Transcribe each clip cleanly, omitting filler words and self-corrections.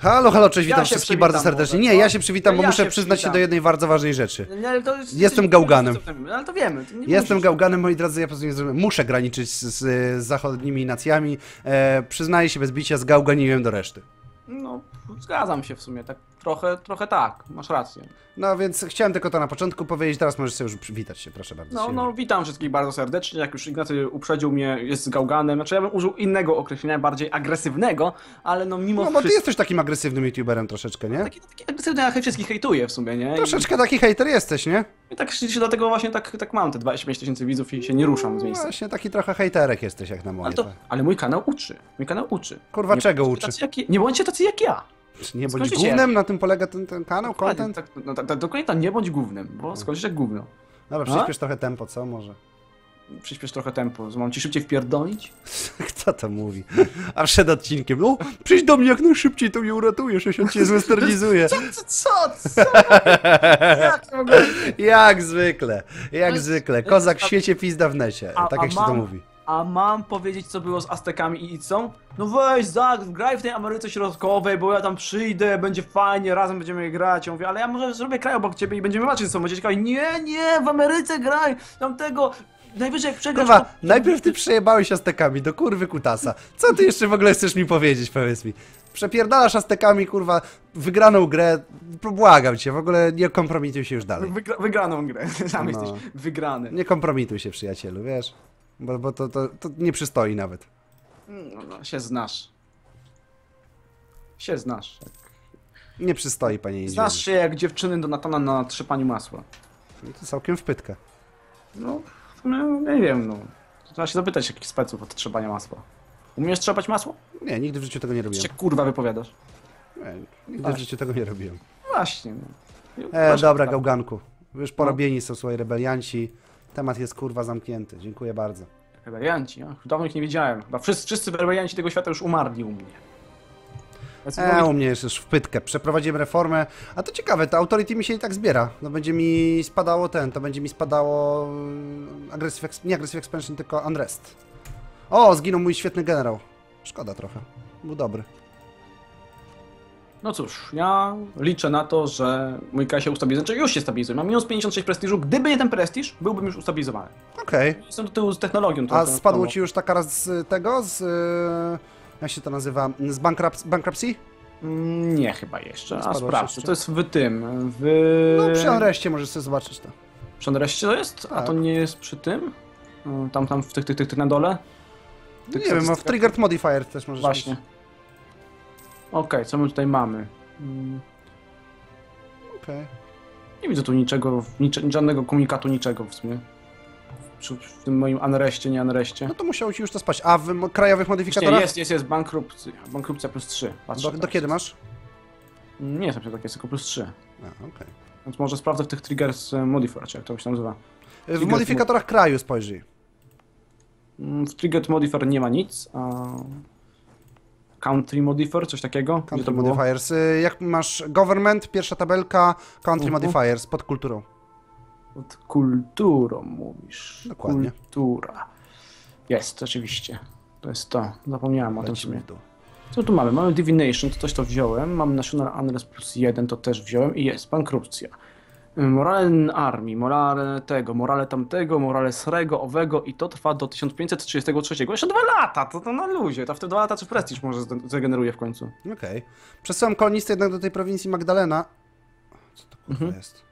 Halo, halo, cześć, witam Ja się wszystkich bardzo przywitam serdecznie. może, Nie, no. ja się przywitam, bo Ja muszę się przyznać się przywitam. do jednej bardzo ważnej rzeczy. Nie, ale to Jestem gałganem. Ale to wiemy. To nie Jestem musisz. gałganem, moi drodzy, ja po prostu muszę graniczyć z zachodnimi nacjami. Przyznaję się bez bicia, zgałganiłem do reszty. No, zgadzam się w sumie, tak trochę tak, masz rację. No więc chciałem tylko to na początku powiedzieć, teraz możesz sobie już przywitać się, proszę bardzo. No, witam wszystkich bardzo serdecznie, jak już Ignacy uprzedził mnie, jest gałganem, znaczy ja bym użył innego określenia, bardziej agresywnego, ale no mimo No bo ty wszystko... jesteś takim agresywnym youtuberem troszeczkę, nie? Taki agresywny, ja wszystkich hejtuję w sumie, nie? Troszeczkę taki hejter jesteś, nie? I tak się dlatego właśnie tak mam te 25 000 widzów i się nie ruszam z miejsca. Właśnie taki trochę hejterek jesteś jak na moje. Ale mój kanał uczy. Kurwa, Nie czego bądźcie uczy? nie bądźcie tacy jak ja. Nie bądź Skończycie. głównym, na tym polega ten kanał, content? Dokładnie tak, nie bądź głównym, bo skończysz jak gówno. Dobra, przyspiesz trochę tempo, co? Może. Przyspiesz trochę tempo, mam ci szybciej wpierdolić? Kto to mówi? A przed odcinkiem, o, przyjdź do mnie jak najszybciej, to mnie uratujesz, ja się cię zwesternizuję. Co? Jak to w ogóle? Jak zwykle. Kozak w świecie, pizda w necie, tak jak się to mówi. A mam powiedzieć, co było z Aztekami i Icą? No weź, graj w tej Ameryce Środkowej, bo ja tam przyjdę, będzie fajnie, razem będziemy grać. Ja mówię, ale ja może zrobię kraj obok ciebie i będziemy walczyć ze sobą. Będzie ciekawe, nie, w Ameryce graj, tamtego... Najwyżej jak przegrasz... Kurwa, najpierw ty przejebałeś Aztekami do kurwy kutasa. Co ty jeszcze w ogóle chcesz mi powiedzieć, powiedz mi? Przepierdalasz Aztekami, kurwa, wygraną grę, błagam cię, w ogóle nie kompromituj się już dalej. Wygraną grę, sam No. jesteś wygrany. Nie kompromituj się, przyjacielu, wiesz? Bo to nie przystoi nawet. No, się znasz. Się znasz. Nie przystoi, panie Jeździu. Znasz się jak dziewczyny do Natana na trzepaniu masła. To całkiem wpytkę. No, nie wiem, no. Trzeba się zapytać jakichś speców od trzepania masła. Umiesz trzepać masło? Nie, nigdy w życiu tego nie Czy robiłem. się kurwa wypowiadasz? Nie, nigdy w życiu tego nie robiłem. Właśnie. No. Dobra, gałganku. Już porobieni są słuchaj rebelianci. Temat jest kurwa zamknięty. Dziękuję bardzo. Rebelianci, dawno ich nie widziałem. Chyba wszyscy rebelianci tego świata już umarli u mnie. U mnie jest już wpytkę. Przeprowadziłem reformę. A to ciekawe, to Authority mi się i tak zbiera. No będzie mi spadało to będzie mi spadało nie Aggressive Expansion, tylko Unrest. O, zginął mój świetny generał. Szkoda trochę. Był dobry. No cóż, ja liczę na to, że mój kraj się ustabilizuje. Znaczy już się stabilizuje. Mam minus 56 prestiżu. Gdyby nie ten prestiż, byłbym już ustabilizowany. Okej. Jestem do tyłu z technologią. A spadło ci już taka raz z tego, jak się to nazywa? Z bankruptcy? Nie chyba jeszcze, a spadło sprawdź. jeszcze? To jest w tym, No przy Unrestie możesz sobie zobaczyć to. Przy Unrestie to jest? A Tak. to nie jest przy tym? Tam w tych na dole? Nie wiem, a w Triggered Modifier też możesz Właśnie. mieć. Okej, co my tutaj mamy? Okej. Nie widzę tu niczego, żadnego komunikatu, niczego w sumie. W tym moim Unrestie, nie Unrestie. No to musiało ci już to spać. A w krajowych Nie, modyfikatorach? jest bankrupcja. Bankrupcja plus 3. Patrzę Do teraz. kiedy masz? Nie jest napisane tak, jest tylko plus 3. A, okej. Więc może sprawdzę w tych triggers modifier, czy jak to się nazywa. W modyfikatorach kraju spojrzyj. W triggered modifier nie ma nic, a... Country modifier, coś takiego? Gdzie Country to było? modifiers. Jak masz government, pierwsza tabelka, country modifiers pod kulturą. Pod kulturą mówisz. Dokładnie. Kultura. Jest, oczywiście. To jest to. Zapomniałem o tym w Lecimy sumie. w dół. Co tu mamy? Mamy Divination, to coś to wziąłem. Mamy National Unrest plus 1, to też wziąłem. I jest, bankrupcja. Morale Armii, morale tego, morale tamtego, morale srego, owego i to trwa do 1533. Jeszcze 2 lata, to na luzie. To w te 2 lata czy prestiż może zregeneruje w końcu. Okej. Przesyłam kolonistę jednak do tej prowincji Magdalena. Co to kurwa jest?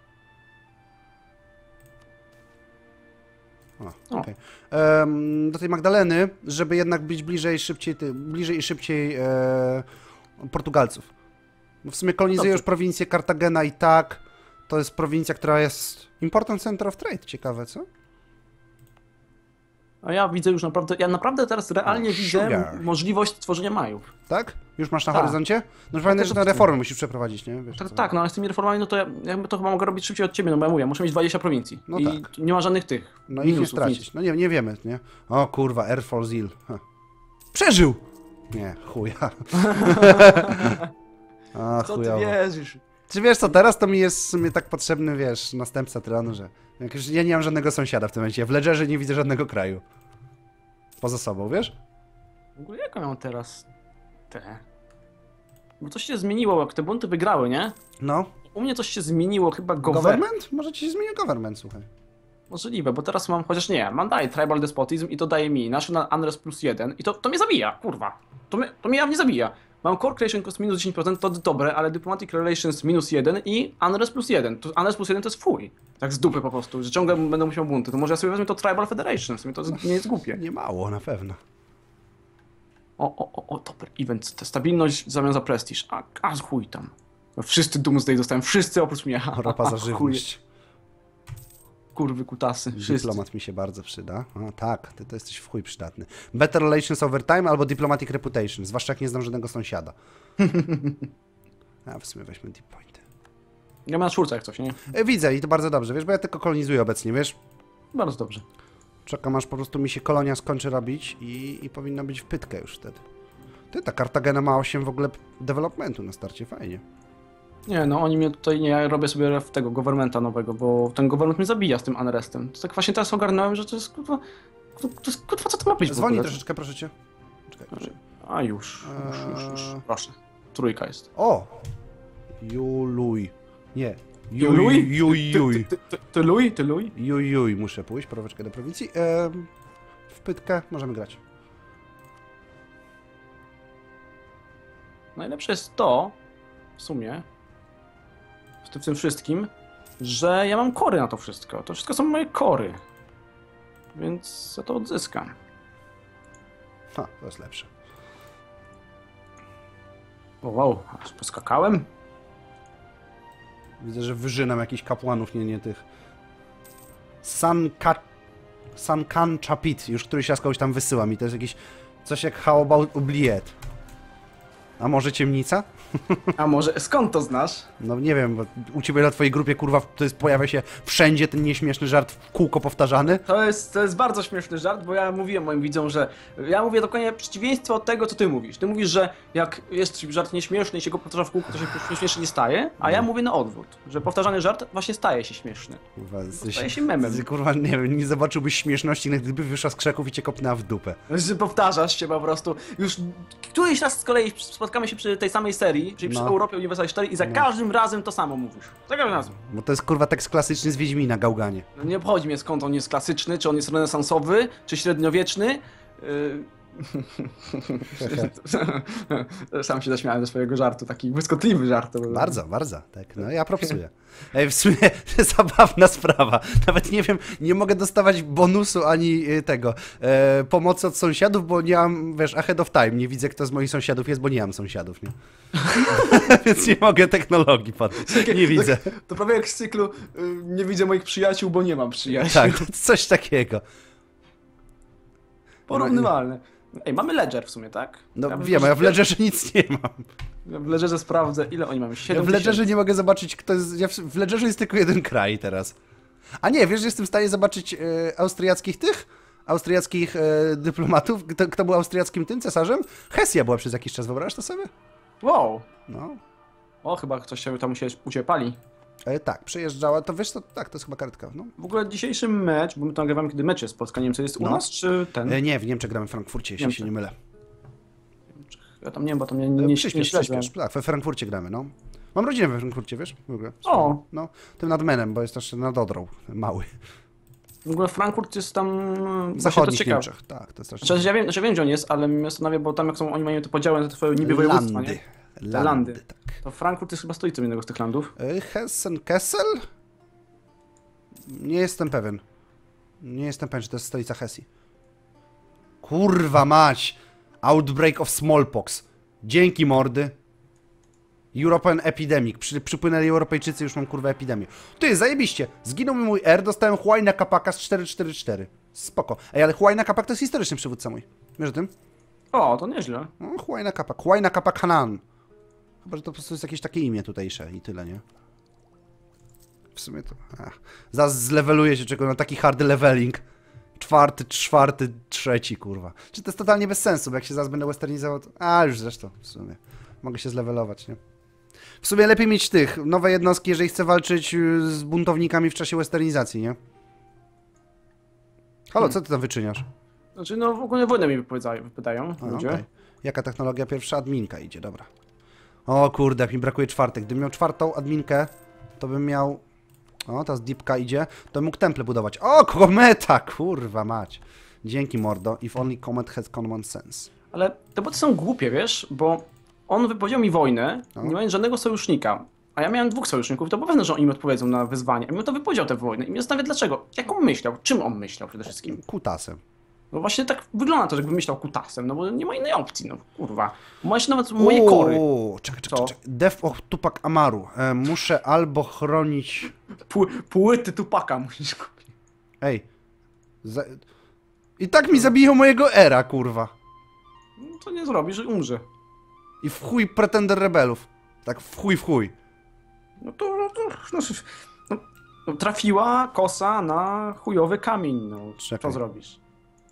Okej. Do tej Magdaleny, żeby jednak być bliżej i szybciej Portugalców. Bo w sumie kolonizuje już prowincję Kartagena i tak. To jest prowincja, która jest Important Center of Trade. Ciekawe, co? A ja widzę już naprawdę, teraz realnie widzę sugar. możliwość tworzenia majów. Tak? Już masz na Tak. horyzoncie? No pamiętaj, że to te reformy musisz przeprowadzić, nie? Wiesz, co? Tak, no ale z tymi reformami, no to ja to chyba mogę robić szybciej od ciebie, no bo ja mówię, muszę mieć 20 prowincji. No i tak. nie ma żadnych tych No i nie minusów, stracić. nic. No nie wiemy, nie? O kurwa, Air Force Hill. Przeżył! Nie, chuja. A, Co ty chujowo. wierzysz? Czy wiesz co, teraz to mi jest w sumie tak potrzebny, wiesz, następca tronu, że jak już ja nie mam żadnego sąsiada w tym momencie. W Ledgerze nie widzę żadnego kraju. Poza sobą, wiesz? W ogóle jak ja mam teraz te? Bo coś się zmieniło, jak te bunty wygrały, nie? No. U mnie coś się zmieniło, chyba Government? Może ci się zmienił government, słuchaj. Możliwe, bo teraz mam, chociaż nie, mam dalej Tribal Despotism i to daje mi National Unrest +1 i to mnie zabija, kurwa. To mnie jawnie zabija. Mam Core Creation Cost minus 10%, to dobre, ale Diplomatic Relations -1 i Unrest +1. To Unrest +1 to jest fuj. Tak z dupy po prostu, że ciągle będę musiał bunty. To może ja sobie wezmę to Tribal Federation, w sumie to nie jest głupie. Nie mało, na pewno. Dobry event. Ta stabilność w zamian za prestiż. A chuj tam. Wszyscy Doomsday dostałem, wszyscy oprócz mnie. Ropa za żywność. Kurwy kutasy, wszyscy. Dyplomat mi się bardzo przyda. A tak, ty to jesteś w chuj przydatny. Better Relations over time albo Diplomatic Reputation, zwłaszcza jak nie znam żadnego sąsiada. A w sumie weźmy deep pointy. Ja mam na czwórce jak coś, nie? Widzę i to bardzo dobrze, wiesz, bo ja tylko kolonizuję obecnie, wiesz? Bardzo dobrze. Czekam aż po prostu mi się kolonia skończy robić i powinna być w pytkę już wtedy. Ty, ta Kartagena ma 8 w ogóle developmentu na starcie, fajnie. Nie, no oni mnie tutaj, nie, ja robię sobie tego governmenta nowego, bo ten government mnie zabija z tym unrestem. To tak właśnie teraz ogarnąłem, że to jest kurwa, co to ma być w Zwolnij ogóle? troszeczkę, proszę cię. Czekaj, proszę. A już. Proszę. Trójka jest. O! Juluj. Nie. Juluj? Juj. Ty luj? Ty luj? Juj. Muszę pójść, proweczkę do prowincji. W pytkę możemy grać. Najlepsze jest to, w sumie, w tym wszystkim, że ja mam kory na to wszystko. To wszystko są moje kory. Więc ja to odzyskam. Ha, to jest lepsze. O wow, aż poskakałem. Widzę, że wyżynam jakichś kapłanów, nie tych. Sankan Chapit, już któryś raz kogoś tam wysyła mi. To jest jakieś coś jak How about Oubliette. A może ciemnica? A może, skąd to znasz? No nie wiem, bo u ciebie na twojej grupie, kurwa, to jest, pojawia się wszędzie ten nieśmieszny żart w kółko powtarzany. To jest bardzo śmieszny żart, bo ja mówiłem moim widzom, że ja mówię dokładnie przeciwieństwo od tego, co ty mówisz. Ty mówisz, że jak jest żart nieśmieszny i się go powtarza w kółko, to się śmiesznie nie staje, a ja mówię na odwrót, że powtarzany żart właśnie staje się śmieszny. Kurwa, Staje się memem. Kurwa, nie wiem, nie zobaczyłbyś śmieszności, gdyby wyszła z krzaków i cię kopnęła w dupę. Że powtarzasz się po prostu. Już któryś raz z kolei spotkamy się przy tej samej serii, czyli przy Europie Uniwersal 4 i za każdym razem to samo mówisz. Za każdym razem. Bo to jest kurwa tekst klasyczny z Wiedźmina, gałganie. No nie obchodzi mnie skąd on jest klasyczny, czy on jest renesansowy, czy średniowieczny. Sam się zaśmiałem ze swojego żartu, taki błyskotliwy żart. Bardzo, tak. No ja propsuję. Ej, w sumie zabawna sprawa. Nawet nie wiem, nie mogę dostawać bonusu ani tego pomocy od sąsiadów, bo nie mam, wiesz, ahead of time. Nie widzę, kto z moich sąsiadów jest, bo nie mam sąsiadów, nie? Więc nie mogę technologii podać. Nie widzę. To prawie jak z cyklu nie widzę moich przyjaciół, bo nie mam przyjaciół. Tak, coś takiego. Porównywalne. Ej, mamy Ledger w sumie, tak? No wiem, ja w Ledgerze nic nie mam. Ja w Ledgerze sprawdzę, ile oni mają. 7 w Ledgerze nie mogę zobaczyć, kto jest... w Ledgerze jest tylko jeden kraj teraz. A nie, wiesz, że jestem w stanie zobaczyć austriackich dyplomatów? Kto był austriackim tym cesarzem? Hesja była przez jakiś czas, wyobrażasz to sobie? Wow. No. O, chyba ktoś się tam u Ciebie pali. Tak, przejeżdżała, to wiesz, to tak, to jest chyba karetka. No. W ogóle dzisiejszy mecz, bo my to nagrywamy, kiedy mecz jest Polska-Niemcy, jest u nas, czy ten? Nie, w Niemczech gramy w Frankfurcie, jeśli się nie mylę. Ja tam nie wiem, bo to mnie nie Przyspiesz. Tak, we Frankfurcie gramy, no. Mam rodzinę we Frankfurcie, wiesz? W ogóle. O! No, tym nad Menem, bo jest też nad Odrą, mały. W ogóle Frankfurt jest tam... W zachodnich Niemczech, tak. To jest też... Znaczy, ja wiem, gdzie on jest, ale mnie zastanawia, bo tam jak są, oni mają te podziały na te twoje niby województwa, nie? Landy. Tak. To Frankfurt jest chyba stolicą jednego z tych landów. Hessen-Kessel? Nie jestem pewien. Nie jestem pewien, czy to jest stolica Hesji. Kurwa mać! Outbreak of smallpox. Dzięki mordy. European Epidemic. Przypłynęli Europejczycy, już mam kurwa epidemię. Ty, zajebiście. Zginął mi mój R, dostałem Huayna Capac'a z 444. Spoko. Ej, ale Huayna Capac to jest historyczny przywódca mój. Wiesz o tym? O, to nieźle. No, Huayna Capac. Huayna Capac Hanan. Chyba, że to po prostu jest jakieś takie imię tutejsze i tyle, nie? W sumie to... Zaraz zleveluję się czego na taki hard leveling. Czwarty, trzeci, kurwa. Czy to jest totalnie bez sensu, bo jak się zaraz będę westernizował, to... już zresztą, w sumie. Mogę się zlevelować, nie? W sumie lepiej mieć nowe jednostki, jeżeli chcę walczyć z buntownikami w czasie westernizacji, nie? Halo, co ty tam wyczyniasz? Znaczy, no w ogóle wojnę mi wypytają ludzie. Okay. Jaka technologia pierwsza? Adminka idzie, dobra. O kurde, jak mi brakuje czwartek. Gdybym miał czwartą adminkę, to bym miał... O, teraz deepka idzie. To bym mógł temple budować. O, kometa! Kurwa mać. Dzięki, mordo. If only comet has common sense. Ale te boty są głupie, wiesz, bo on wypowiedział mi wojnę, No. nie mając żadnego sojusznika. A ja miałem 2 sojuszników, to było pewne, że oni mi odpowiedzą na wyzwanie. I mi to wypowiedział tę wojnę. I mnie zastanawia dlaczego. Jak on myślał? Czym on myślał przede wszystkim? Kutasem. No właśnie tak wygląda to, jakby myślał kutasem, no bo nie ma innej opcji, no kurwa. Masz nawet moje kory. Czekaj. Co? Death of Tupac Amaru. Muszę albo chronić... Płyty Tupaka musisz kupić. Ej. I tak mi zabiją mojego era, kurwa. No to nie zrobisz, że umrze. I w chuj pretender rebelów. Tak w chuj. No, trafiła kosa na chujowy kamień, no. Czekaj. Co zrobisz?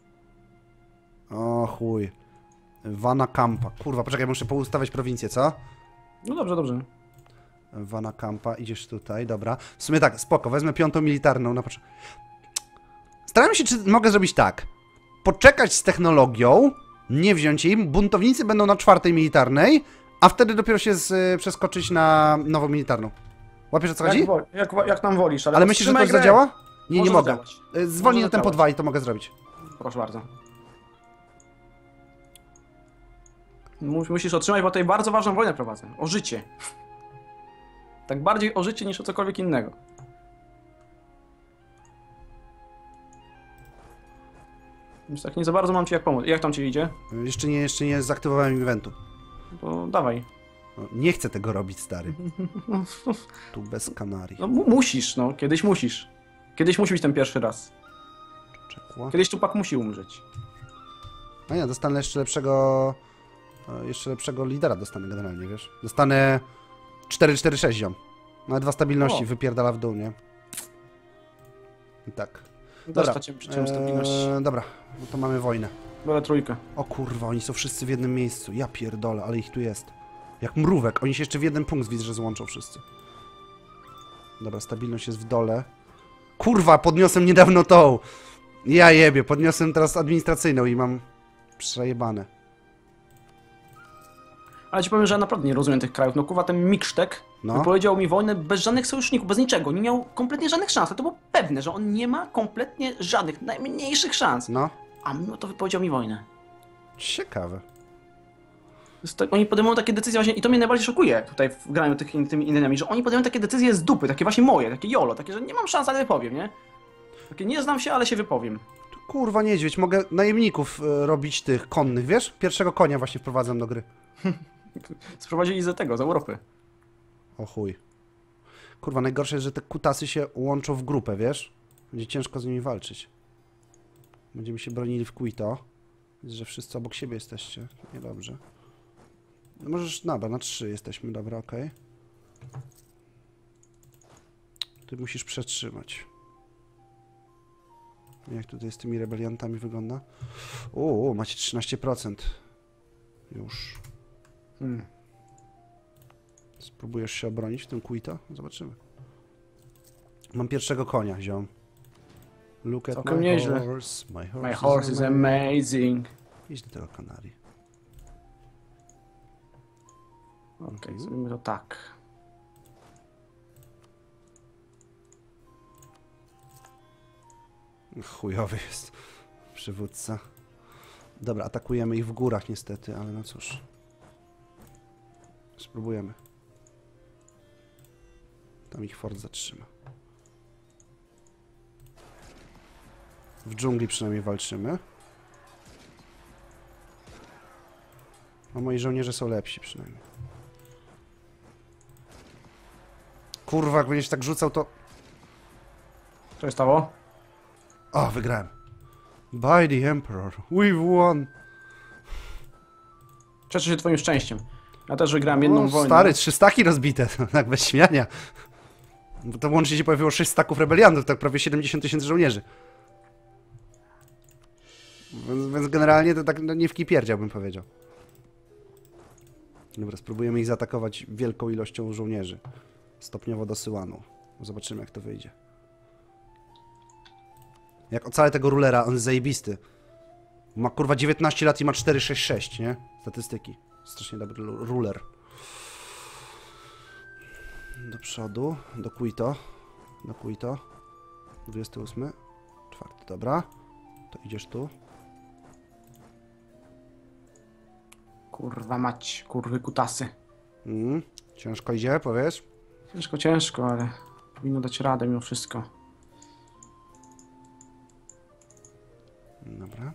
O chuj. Vana Kampa. Kurwa, poczekaj, muszę poustawiać prowincję, co? No dobrze. Vana Kampa, idziesz tutaj, dobra. W sumie tak, spoko, wezmę 5. militarną na początku. Staramy się, czy mogę zrobić tak. Poczekać z technologią, nie wziąć jej, buntownicy będą na 4. militarnej, a wtedy dopiero się przeskoczyć na nową militarną. Łapiesz, o co chodzi? Jak nam wolisz, Ale myślisz, że to zadziała? Nie, nie mogę. Zadziałać. Zwolnij na Może tempo zadziałać. 2 i to mogę zrobić. Proszę bardzo. Musisz otrzymać, bo tutaj bardzo ważną wojnę prowadzę. O życie. Tak bardziej o życie niż o cokolwiek innego. Więc tak nie za bardzo mam ci jak pomóc. Jak tam ci idzie? Jeszcze nie zaktywowałem eventu. To dawaj. No, nie chcę tego robić, stary. Tu bez kanarii. No musisz, no. Kiedyś musisz. Kiedyś musi być ten pierwszy raz. Czekła. Kiedyś Tupak musi umrzeć. No nie, dostanę jeszcze lepszego... Jeszcze lepszego lidera dostanę generalnie, wiesz? Dostanę 4-4-6 ziom. Nawet 2 stabilności wypierdala w dół, nie? I tak. Dobra. Przyciąłem stabilność. Dobra, no to mamy wojnę. Biorę 3. O kurwa, oni są wszyscy w jednym miejscu. Ja pierdolę, ale ich tu jest. Jak mrówek. Oni się jeszcze w jeden punkt widzę, że złączą wszyscy. Dobra, stabilność jest w dole. Kurwa, podniosłem niedawno tą. Ja jebie, podniosłem teraz administracyjną i mam przejebane. Ale ci powiem, że ja naprawdę nie rozumiem tych krajów. No kurwa, ten Miksztek No. wypowiedział mi wojnę bez żadnych sojuszników, bez niczego. Nie miał kompletnie żadnych szans. To było pewne, że on nie ma kompletnie żadnych, najmniejszych szans. No. A mimo to wypowiedział mi wojnę. Ciekawe. Oni podejmują takie decyzje właśnie, i to mnie najbardziej szokuje tutaj w graniu tymi innymi, że oni podejmują takie decyzje z dupy, takie właśnie moje, takie jolo, takie, że nie mam szans, ale wypowiem, nie? Takie nie znam się, ale się wypowiem. Tu, kurwa, niedźwiedź, mogę najemników robić tych konnych, wiesz? Pierwszego konia właśnie wprowadzam do gry. Sprowadzili z tego, z Europy. O chuj. Kurwa, najgorsze jest, że te kutasy się łączą w grupę, wiesz? Będzie ciężko z nimi walczyć. Będziemy się bronili w Quito. Jest, że wszyscy obok siebie jesteście. Niedobrze. No możesz, dobra, na 3 jesteśmy, dobra, okej. Ty musisz przetrzymać. Jak tutaj z tymi rebeliantami wygląda? O, macie 13%. Już. Spróbujesz się obronić w tym Quito? Zobaczymy. Mam pierwszego konia, ziom. Look at Całkiem my nieźle. horse. My horse is amazing. Idź do tego Kanarii. Okej, zrobimy to tak. Chujowy jest przywódca. Dobra, atakujemy ich w górach niestety, ale no cóż. Spróbujemy. Tam ich fort zatrzyma. W dżungli przynajmniej walczymy. A moi żołnierze są lepsi przynajmniej. Kurwa, jak będziesz tak rzucał, to... Co się stało? O, wygrałem. By the Emperor, we've won. Cieszę się twoim szczęściem. Ja też wygrałem jedną O, wojnę. stary, 3 staki rozbite, tak bez śmiania. Bo to łącznie się pojawiło 6 staków rebeliantów, tak prawie 70 000 żołnierzy. Więc generalnie to tak no, nie w kij pierdział, bym powiedział. Dobra, spróbujemy ich zaatakować wielką ilością żołnierzy. Stopniowo dosyłaną. Zobaczymy, jak to wyjdzie. Jak ocalę tego rulera, on jest zajebisty. Ma kurwa 19 lat i ma 4,66, nie? Statystyki. Strasznie dobry ruler. Do przodu, do Quito. Do Quito. 28. 4, dobra. To idziesz tu. Kurwa mać, kurwy kutasy. Ciężko idzie, powiesz? Ciężko, ciężko, ale powinno dać radę mimo wszystko. Dobra.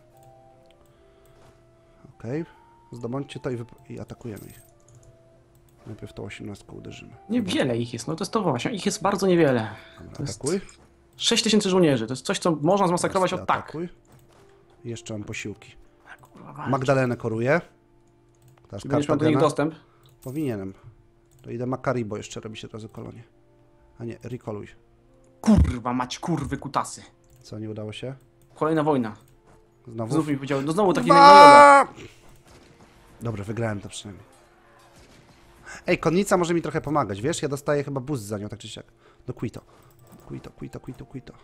Okej. Zdobądźcie to i atakujemy ich. Najpierw tą 18 uderzymy. Niewiele ich jest, no to jest to właśnie. Ich jest bardzo niewiele. Dobra, To jest atakuj. 6000 żołnierzy. To jest coś, co można zmasakrować Teraz od ty tak. atakuj. I jeszcze mam posiłki. Kurwa, walcz. Magdalenę koruję. Teraz Będziesz miał do nich Kartagena. dostęp? Powinienem. To idę Macaribo jeszcze robić od razu kolonię. A nie, recoluj. Kurwa mać, kurwy kutasy. Co, nie udało się? Kolejna wojna. Znowu? Znów mi powiedział, no znowu taki Dwa! Dobra, wygrałem to przynajmniej. Ej, konnica może mi trochę pomagać, wiesz? Ja dostaję chyba boost za nią, tak czy siak. Do Quito. Quito, Quito, Quito, Quito.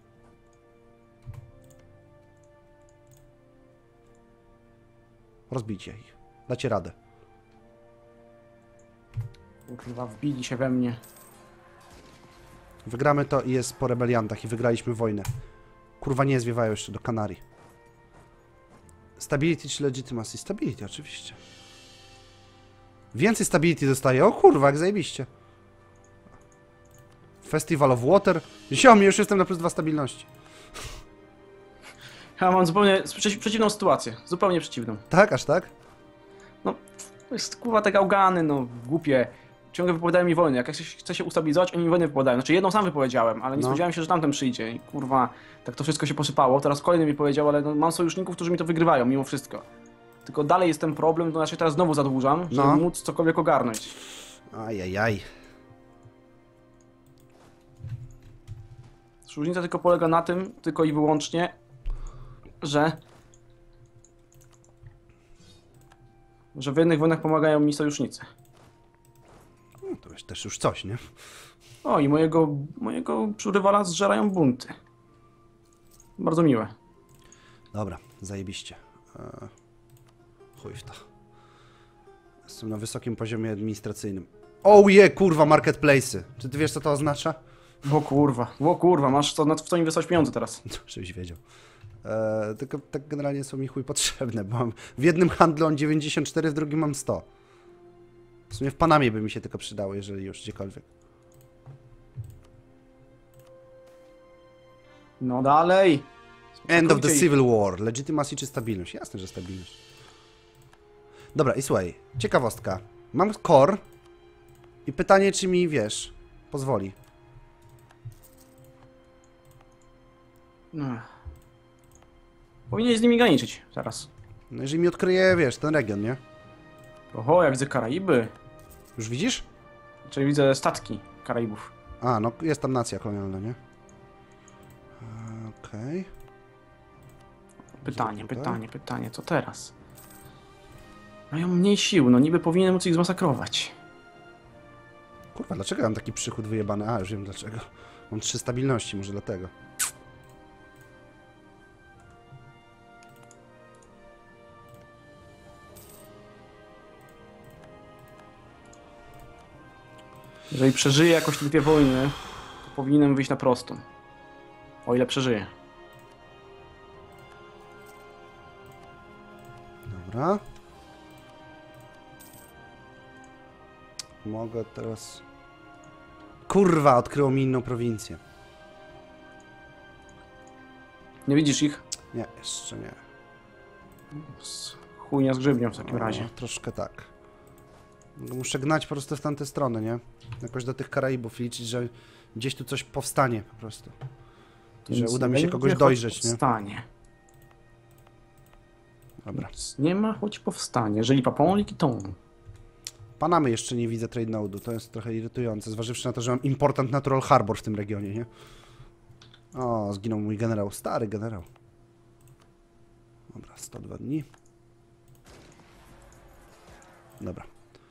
Rozbijcie ich. Dacie radę. Kurwa, wbili się we mnie. Wygramy to i jest po rebeliantach i wygraliśmy wojnę. Kurwa, nie zwiewają jeszcze do Kanarii. Stability czy legitimacy? Stability, oczywiście. Więcej stability dostaję. O kurwa, jak zajebiście. Festival of Water. Ziom, już jestem na +2 stabilności. Ja mam zupełnie przeciwną sytuację. Zupełnie przeciwną. Tak, aż tak? No, to jest kurwa te gałgany, no głupie. Ciągle wypowiadają mi wojny. Jak ja chcę się ustabilizować, oni mi wojny wypowiadają. Znaczy jedną sam wypowiedziałem, ale nie spodziewałem się, że tamten przyjdzie. I kurwa, tak to wszystko się posypało. Teraz kolejny mi powiedział, ale no, mam sojuszników, którzy mi to wygrywają mimo wszystko. Tylko dalej jest ten problem, to znaczy teraz znowu zadłużam, żeby móc cokolwiek ogarnąć. Ajajaj. Różnica tylko polega na tym, tylko i wyłącznie, że w jednych wojnach pomagają mi sojusznicy. No, to jest też już coś, nie? O, i mojego rywala zżerają bunty. Bardzo miłe. Dobra, zajebiście. Chuj w to. Jestem na wysokim poziomie administracyjnym. Oh yeah, kurwa, marketplace'y. Czy ty wiesz, co to oznacza? O kurwa, masz w co inwestować pieniądze teraz. Żebyś wiedział. Tylko tak generalnie są mi chuj potrzebne, bo mam w jednym handlu mam 94, w drugim mam 100. W sumie w Panamie by mi się tylko przydało, jeżeli już gdziekolwiek. No dalej. End of the Civil War. Legitimacy czy stabilność? Jasne, że stabilność. Dobra, i słuchaj, ciekawostka. Mam core i pytanie, czy mi, wiesz, pozwoli. No. Powinieneś z nimi graniczyć teraz. No jeżeli mi odkryje, wiesz, ten region, nie? Oho, ja widzę Karaiby. Już widzisz? Czyli widzę statki Karaibów. A, no jest tam nacja kolonialna, nie? Okej. Pytanie, co teraz? Mają mniej sił, no niby powinien móc ich zmasakrować. Kurwa, dlaczego ja mam taki przychód wyjebany? A, już wiem dlaczego. Mam 3 stabilności, może dlatego. Jeżeli przeżyję jakoś te 2 wojny, to powinienem wyjść na prostą. O ile przeżyję. Dobra. Mogę teraz... Kurwa, odkryło mi inną prowincję. Nie widzisz ich? Nie, jeszcze nie. Chujnia z grzybnią w takim razie. Troszkę tak. Muszę gnać po prostu w tamtę stronę, nie? Jakoś do tych Karaibów liczyć, że gdzieś tu coś powstanie po prostu. Że uda mi się kogoś dojrzeć, nie? Powstanie. Dobra. Nie ma, choć powstanie. Jeżeli Papolik, to... Panamy jeszcze nie widzę trade node'u, to jest trochę irytujące, zważywszy na to, że mam Important Natural Harbor w tym regionie, nie? O, zginął mój generał, stary generał. Dobra, 102 dni. Dobra.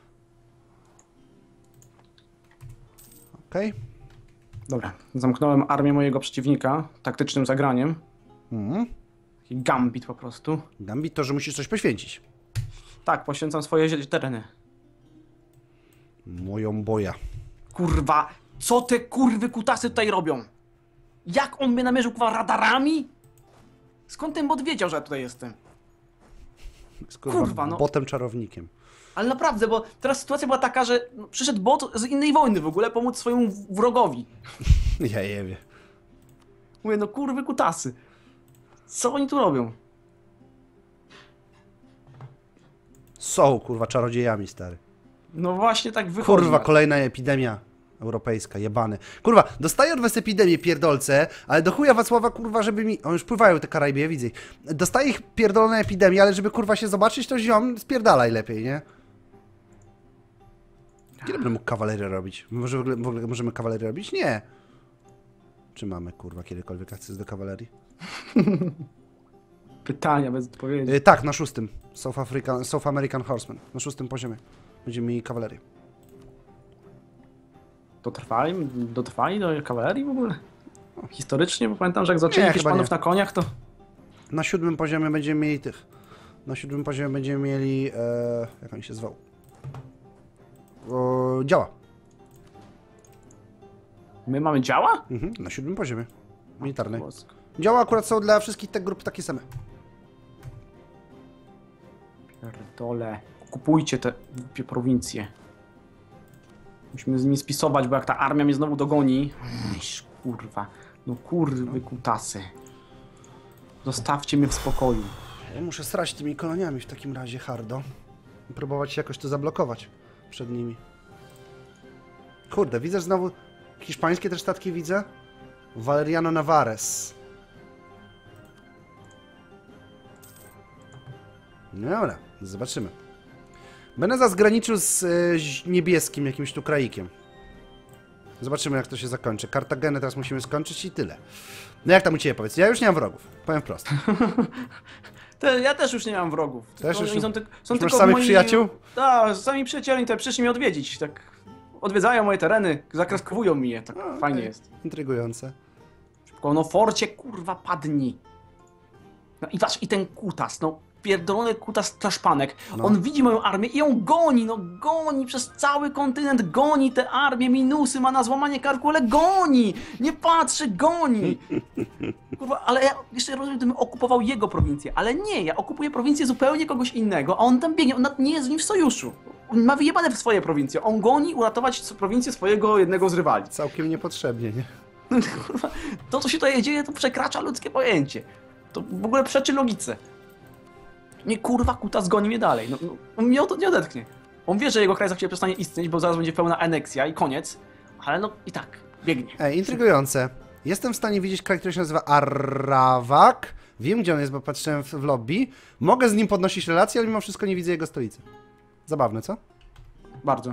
Okej. Dobra, zamknąłem armię mojego przeciwnika taktycznym zagraniem. Taki gambit po prostu. Gambit to, że musisz coś poświęcić. Tak, poświęcam swoje tereny. Moją boja. Kurwa, co te kurwy kutasy tutaj robią? Jak on mnie namierzył, kurwa, radarami? Skąd ten bot wiedział, że ja tutaj jestem? Kurwa, no. Botem czarownikiem. Ale naprawdę, bo teraz sytuacja była taka, że przyszedł bot z innej wojny w ogóle pomóc swojemu wrogowi. Ja jebie. Mówię, no kurwy kutasy. Co oni tu robią? Są, kurwa, czarodziejami, stary. No właśnie tak wychodzi. Kurwa, kolejna epidemia europejska, jebany. Kurwa, dostaję od was epidemię, pierdolce, ale do chuja Wacława, kurwa, żeby mi... O, już pływają te Karaiby, ja widzę. Dostaję ich pierdolone epidemie, ale żeby, kurwa, się zobaczyć, to ziom, spierdalaj lepiej, nie? Kiedy będę mógł kawalerię robić? Może w ogóle możemy kawalerię robić? Nie. Czy mamy, kurwa, kiedykolwiek akces do kawalerii? Pytania bez odpowiedzi. Tak, na 6. South American Horseman. Na 6. poziomie. Będziemy mieli kawalerię. Dotrwali do kawalerii w ogóle? Historycznie, bo pamiętam, że jak zaczęli Hiszpanów na koniach, to... Na 7. poziomie będziemy mieli tych. Na 7. poziomie będziemy mieli... jak on się zwał? Działa. My mamy działa? Mhm, na 7. poziomie. Militarnej. Działa akurat są dla wszystkich tych grup takie same. Pierdole. Kupujcie te prowincje. Musimy z nimi spisować, bo jak ta armia mnie znowu dogoni... kurwa. No kurwy kutasy. Zostawcie mnie w spokoju. Ja muszę srać tymi koloniami w takim razie hardo. I próbować jakoś to zablokować przed nimi. Kurde, widzę, że znowu hiszpańskie też statki widzę. Valeriano Navarez. Dobra, zobaczymy. Będę zgraniczył z niebieskim jakimś tu kraikiem. Zobaczymy, jak to się zakończy. Kartagenę teraz musimy skończyć i tyle. No jak tam u ciebie, powiedz? Ja już nie mam wrogów. Powiem wprost. Ja też już nie mam wrogów. Też już są tylko samych przyjaciół? Tak, sami przyjaciele te przyszli mnie odwiedzić. Tak odwiedzają moje tereny, zakreskowują mi je. Tak fajnie jest. Intrygujące. Szybko, no forcie, kurwa, padnij. No i patrz, i ten kutas, no pierdolony kutas Taszpanek. No. On widzi moją armię i ją goni, no goni przez cały kontynent, goni tę armię, minusy ma na złamanie karku, ale goni! Nie patrzy, goni! Kurwa, ale ja jeszcze rozumiem, gdybym okupował jego prowincję, ale nie, ja okupuję prowincję zupełnie kogoś innego, a on tam biegnie, on nie jest z nim w sojuszu. On ma wyjebane w swoje prowincje, on goni uratować prowincję swojego jednego z rywali. Całkiem niepotrzebnie, nie? Kurwa, to co się tutaj dzieje, to przekracza ludzkie pojęcie. To w ogóle przeczy logice. Nie, kurwa, kutas goni mnie dalej. No, on mnie nie odetchnie. On wie, że jego kraj za chwilę przestanie istnieć, bo zaraz będzie pełna aneksja i koniec. Ale no i tak, biegnie. Ej, intrygujące. Jestem w stanie widzieć kraj, który się nazywa Arawak. Wiem, gdzie on jest, bo patrzyłem w lobby. Mogę z nim podnosić relacje, ale mimo wszystko nie widzę jego stolicy. Zabawne, co? Bardzo.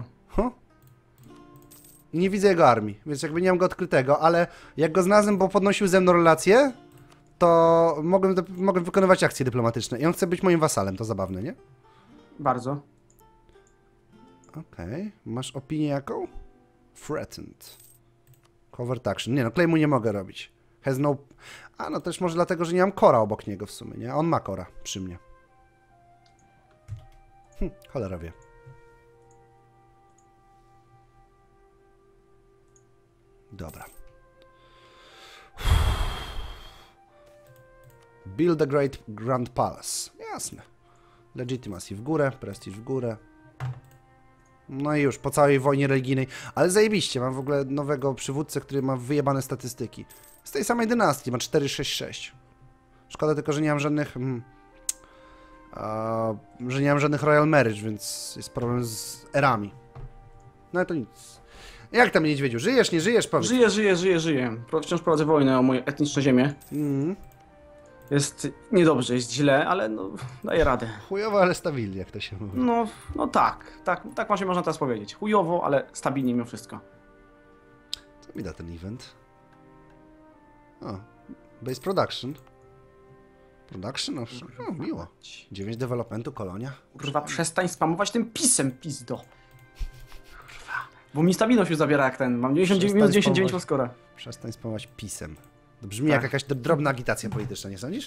Nie widzę jego armii, więc jakby nie mam go odkrytego, ale jak go znalazłem, bo podnosił ze mną relacje, to mogłem wykonywać akcje dyplomatyczne. I on chce być moim wasalem, to zabawne, nie? Bardzo. Okej. Masz opinię jaką? Threatened. Covert action. Nie no, claimu nie mogę robić. Has no... A no też może dlatego, że nie mam kora obok niego w sumie, nie? On ma kora przy mnie. Cholera wie. Dobra. Build a Great Grand Palace. Jasne. Legitimacy w górę, prestiż w górę. No i już, po całej wojnie religijnej. Ale zajebiście, mam w ogóle nowego przywódcę, który ma wyjebane statystyki. Z tej samej dynastii, ma 466. Szkoda tylko, że nie mam żadnych... że nie mam żadnych Royal Marriage, więc jest problem z erami. No ale to nic. Jak tam, niedźwiedziu? Żyjesz, nie żyjesz? Powiedz. Żyję. Wciąż prowadzę wojnę o moje etniczne ziemię. Jest niedobrze, jest źle, ale no, daję radę. Chujowo, ale stabilnie, jak to się mówi. No tak właśnie można teraz powiedzieć. Chujowo, ale stabilnie mimo wszystko. Co mi da ten event? O, base production. Production? No, miło. 9 developmentu, kolonia. Kurwa, przestań spamować tym pisem, pizdo. Kurwa. Bo mi stabilność już zabiera jak ten. Mam 99 skora. Przestań spamować pisem. To brzmi jak jakaś drobna agitacja polityczna, nie sądzisz?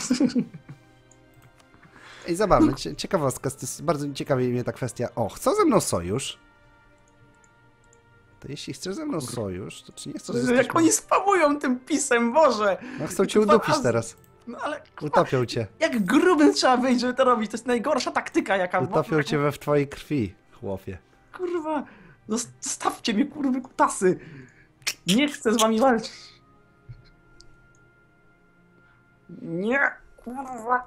Ej, zabawne, ciekawostka, bardzo ciekawi mnie ta kwestia. O, chcą ze mną sojusz? To jeśli chcesz ze mną sojusz, to czy nie chcesz Jak zostać... oni spamują tym pisem, Boże! No chcą cię udupić teraz. No ale Utopią cię. jak grubym trzeba wyjść, żeby to robić. To jest najgorsza taktyka, jaka... Utopią cię w twojej krwi, chłopie. Kurwa, zostawcie mnie, kurwy kutasy. Nie chcę z wami walczyć. Nie, kurwa.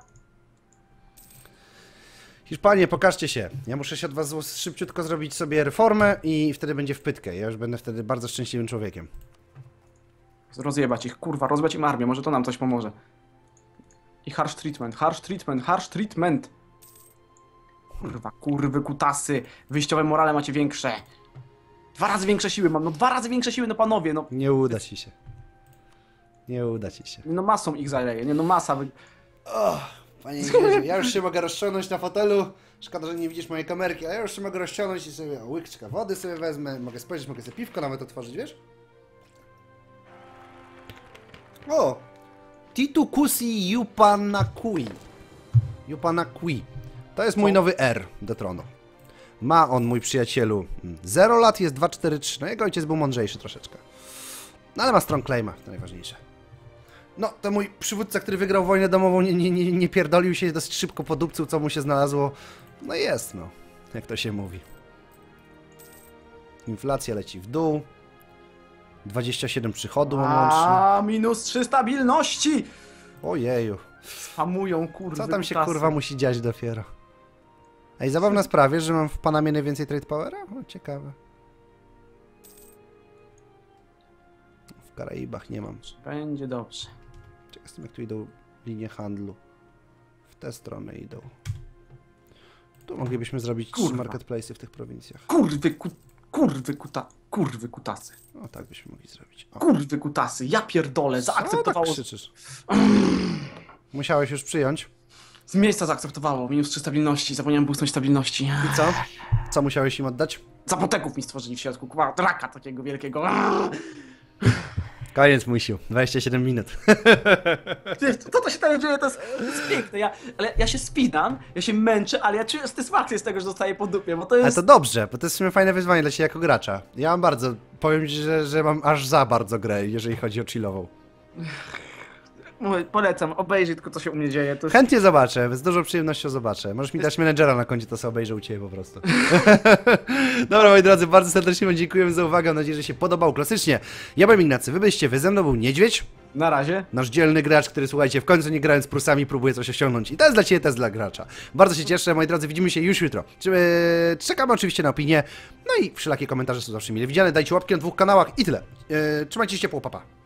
Hiszpanie, pokażcie się. Ja muszę się od was szybciutko zrobić sobie reformę i wtedy będzie wpytkę. Ja już będę wtedy bardzo szczęśliwym człowiekiem. Rozjebać ich, kurwa, rozjebać im armię, może to nam coś pomoże. I harsh treatment, harsh treatment, harsh treatment. Kurwa, kurwy kutasy. Wyjściowe morale macie większe. 2 razy większe siły mam, no 2 razy większe siły, no panowie, no. Nie uda ci się. Nie uda ci się. No masą ich zaleje, nie no masa. Panie Niedźwiedziu, ja już się mogę rozciągnąć na fotelu. Szkoda, że nie widzisz mojej kamerki, ale ja już się mogę rozciągnąć i sobie łyczka wody sobie wezmę. Mogę spojrzeć, mogę sobie piwko nawet otworzyć, wiesz? O! Titu Kusi Yupanakui. Yupanakui. To jest mój nowy R do tronu. Ma on, mój przyjacielu, 0 lat, jest 243. No jego ojciec był mądrzejszy troszeczkę. No ale ma strong claima, to najważniejsze. No, to mój przywódca, który wygrał wojnę domową, nie pierdolił się dosyć szybko po dupcu, co mu się znalazło. No jest, no. Jak to się mówi. Inflacja leci w dół. 27 przychodu mam łącznie. Minus 3 stabilności! Ojeju. Spamują, kurwy Co tam się, kutasy. kurwa, musi dziać dopiero? Ej, zabawna sprawa, że mam w Panamie najwięcej trade powera? O, ciekawe. W Karaibach nie mam. Będzie dobrze. Czekaj, z tym, jak tu idą linie handlu. W tę stronę idą. Tu moglibyśmy zrobić 3 Kurwa. marketplace'y w tych prowincjach. Kurwy kutasy. O, tak byśmy mogli zrobić. O. Kurwy kutasy, ja pierdolę, Co zaakceptowało. tak krzyczysz? Musiałeś już przyjąć. Z miejsca zaakceptowało, minus 3 stabilności, zapomniałem boostnąć stabilności. I co? Co musiałeś im oddać? Zapoteków mi stworzyli w środku, kurwa, raka takiego wielkiego. Koniec, musił. 27 minut. Co to się tam dzieje? To jest piękne. Ale ja się spinam, ja się męczę, ale ja czuję satysfakcję z tego, że dostaję po dupie, bo to Ale jest... to dobrze, bo to jest w sumie fajne wyzwanie dla ciebie jako gracza. Ja mam bardzo, powiem ci, że mam aż za bardzo grę, jeżeli chodzi o chillową. Mówię, polecam, obejrzyj tylko co się u mnie dzieje. To jest... Chętnie zobaczę, z dużą przyjemnością zobaczę. Możesz mi dać menedżera na koncie, to sobie obejrzę u ciebie po prostu. Dobra, moi drodzy, bardzo serdecznie wam dziękujemy za uwagę. Mam nadzieję, że się podobał. Klasycznie, ja byłem Ignacy, wy byliście, wy ze mną był Niedźwiedź. Na razie. Nasz dzielny gracz, który, słuchajcie, w końcu nie grając Prusami próbuje coś osiągnąć. I to jest dla ciebie, to jest dla gracza. Bardzo się cieszę, moi drodzy, widzimy się już jutro. Czekamy oczywiście na opinię. No i wszelakie komentarze są zawsze mile widziane. Dajcie łapki na 2 kanałach i tyle. Trzymajcie się ciepło, papa.